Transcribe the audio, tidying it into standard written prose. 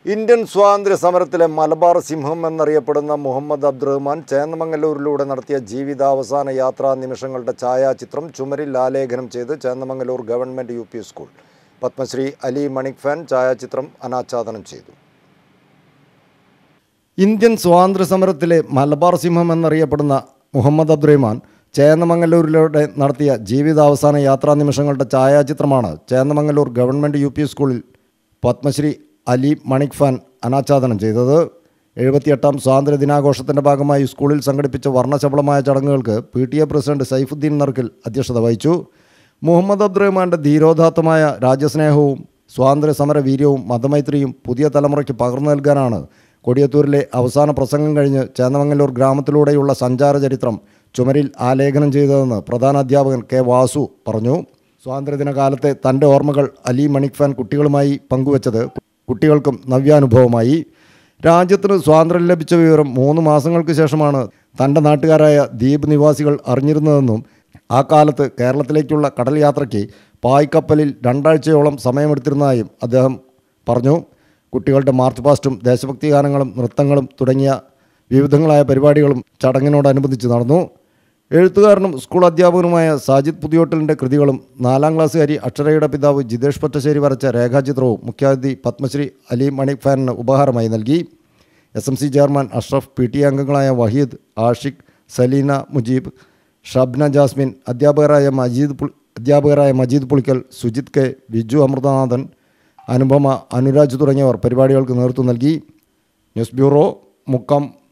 Indian സ്വാതന്ത്ര്യ സമരത്തിലെ മലബാർ സിംഹം എന്നറിയപ്പെടുന്ന മുഹമ്മദ് അബ്ദുറഹ്മാൻ ചേന്നമംഗലൂരിലൂടെ നടത്തിയ ജീവിതാവസാന യാത്രാ നിമിഷങ്ങളുടെ ഛായാചിത്രം ചുമരിൽ ആലേഖനം ചെയ്ത് Chennamangalur government U P school Padmashri Ali Manikfan ഛായാചിത്രം അനാച്ഛാദനം ചെയ്തു. ഇന്ത്യൻ സ്വാതന്ത്ര്യ സമരത്തിലെ മലബാർ സിംഹം എന്നറിയപ്പെടുന്ന മുഹമ്മദ് അബ്ദുറഹ്മാൻ ചേന്നമംഗലൂരിലൂടെ നടത്തിയ ജീവിതാവസാന യാത്രാ നിമിഷങ്ങളുടെ ഛായാചിത്രമാണ് ചേന്നമംഗലൂർ ഗവൺമെൻറ് യു പി സ്കൂളിൽ പത്മശ്രീ അലി മണിക് ഫാൻ അനാച്ഛാദനം ചെയ്തത്. 78ാം സ്വാതന്ത്ര്യ ദിനാഘോഷത്തിൻ്റെ ഭാഗമായി സ്കൂളിൽ സംഘടിപ്പിച്ച വർണ്ണശബളമായ ചടങ്ങുകൾക്ക് PTA പ്രസിഡന്റ് സൈഫുദ്ദീൻ നർക്കിൽ അധ്യക്ഷത വഹിച്ചു. മുഹമ്മദ് അബ്ദുറഹ്മാൻ്റെ ധീരോദാത്തമായ രാജ്യസ്നേഹവും സ്വാതന്ത്ര്യ സമര വീര്യവും മതമൈത്രിയും പുതിയ തലമുറയ്ക്ക് പകർന്നു നൽകാനാണ് കൊടിയത്തൂരിലെ അവസാന പ്രസംഗം കഴിഞ്ഞ് ചേന്നമംഗലൂർ ഗ്രാമത്തിലൂടെയുള്ള സഞ്ചാര ചരിത്രം ചുമരിൽ ആലേഖനം ചെയ്തതെന്ന് പ്രധാന അധ്യാപകൻ K. വാസു പറഞ്ഞു. സ്വാതന്ത്ര്യദിന കാലത്തെ തൻ്റെ ഓർമ്മകൾ അലി മണിക് ഫാൻ കുട്ടികളുമായി പങ്കുവച്ചത് കുട്ടികൾക്കും നവ്യാനുഭവമായി. രാജ്യത്തിന് സ്വാതന്ത്ര്യം ലഭിച്ച വിവരം 3 മാസങ്ങൾക്ക് ശേഷമാണ് തൻ്റെ നാട്ടുകാരായ ദ്വീപ് നിവാസികൾ അറിഞ്ഞിരുന്നതെന്നും ആ കാലത്ത് കേരളത്തിലേക്കുള്ള കടൽ യാത്രയ്ക്ക് പായ്ക്കപ്പലിൽ 2 ആഴ്ചയോളം സമയമെടുത്തിരുന്നതായും അദ്ദേഹം പറഞ്ഞു. കുട്ടികളുടെ മാർച്ച് പാസ്റ്റും ദേശഭക്തി ഗാനങ്ങളും നൃത്തങ്ങളും തുടങ്ങിയ വിവിധങ്ങളായ പരിപാടികളും ചടങ്ങിനോടനുബന്ധിച്ച് നടന്നു. എഴുത്തുകാരനും സ്കൂൾ അധ്യാപകനുമായ സാജിദ് പുതിയോട്ടലിൻ്റെ കൃതികളും 4ാം ക്ലാസ്സുകാരി അക്ഷരയുടെ പിതാവ് ജിതേഷ് പറ്റശ്ശേരി വരച്ച രേഖാചിത്രവും മുഖ്യാതിഥി പത്മശ്രീ അലി മണിക് ഫാനിന് ഉപഹാരമായി നൽകി. SMC ചെയർമാൻ അഷ്റഫ്, PTA അംഗങ്ങളായ വഹീദ്, ആഷിഖ്, സലീന മുജീബ്, ഷബ്ന ജാസ്മിൻ, അധ്യാപകരായ മജീദ് പുളിക്കൽ, സുജിത് K, വിജു അമൃതനാഥൻ, അനുപമ, അനുരാജ് തുടങ്ങിയവർ പരിപാടികൾക്ക് നേതൃത്വം നൽകി. News bureau, Mukkam.